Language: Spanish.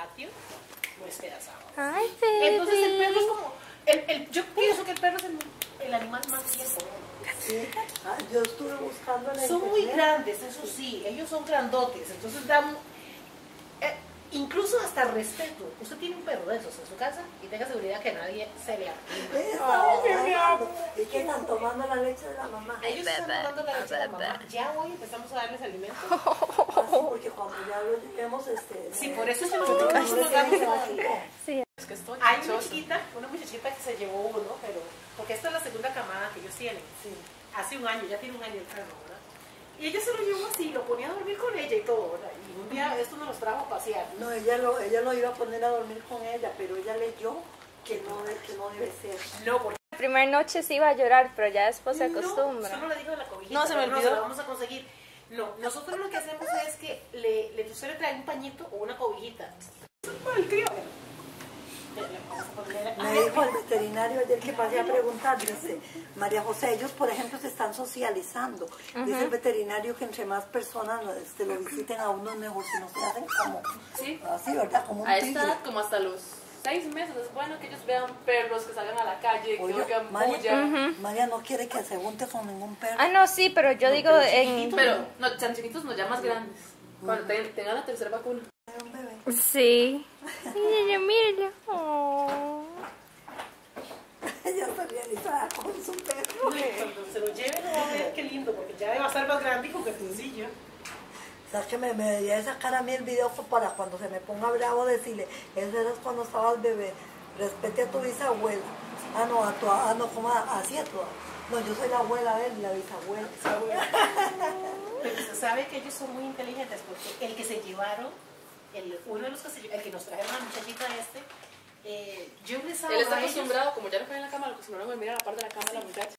patio, lo despedazaba. Ay, bebé. Entonces el perro es como, yo pienso que el perro es el animal más tierno. Sí. Yo estuve buscando en la Son muy internet. grandes, eso sí, ellos son grandotes, entonces dan incluso hasta respeto. Usted tiene un perro de esos en su casa y tenga seguridad que nadie se le arrima. ¿Y qué están tomando la leche de la mamá? Ellos están dando la leche a la mamá. Ya hoy empezamos a darles alimento. Así porque cuando ya lo llevemos, Sí, por eso es que no nosotros nos damos Sí. Es que estoy Hay dichosa. una muchachita que se llevó uno, pero porque esta es la segunda camada que ellos tienen. Hace un año, ya tiene un año el perro, ¿verdad? Y ella se lo llevó así, lo ponía a dormir con ella y todo, ¿verdad? Y un día esto nos los trajo a pasear. No, ella lo iba a poner a dormir con ella, pero ella leyó que no debe ser. No, porque La primera noche sí iba a llorar, pero ya después se acostumbra. No, solo le digo de la cobijita. No, se me pero olvidó. No, se la vamos a conseguir. No, nosotros lo que hacemos es que usted le trae un pañito o una cobijita. El crío. Me dijo el veterinario ayer que pasé a preguntar, dice, María José, ellos por ejemplo se están socializando. Dice el veterinario que entre más personas lo visiten a uno es mejor, si no se hacen como, Sí. así, ¿verdad? Como un A tigre. esta edad, como hasta los 6 meses, es bueno que ellos vean perros, que salgan a la calle, que Oye, oigan María, bulla. María no quiere que se junte con ningún perro. Ah, no, sí, pero yo digo en... Pero, no, tan chiquitos no, ya más grandes. Cuando tengan la tercera vacuna. Un bebé. Sí. Míralo, míralo. Oh. Ella está realizada con su perro. Cuando se lo lleven, no va a ver qué lindo, porque ya va a estar más grande y juguetoncillo. ¿Sabes que me debería de sacar a mí el video para cuando se me ponga bravo decirle, ese eras cuando estabas bebé, respete a tu bisabuela? Así a tu... No, yo soy la abuela de él y la bisabuela. Pero se sabe que ellos son muy inteligentes, porque el que se llevaron, uno de los que el que nos trajeron a la muchachita yo les hago Él está a ellos. acostumbrado, como ya no cae en la cama, lo acostumbraron a dormir a la parte de la cama de la muchacha.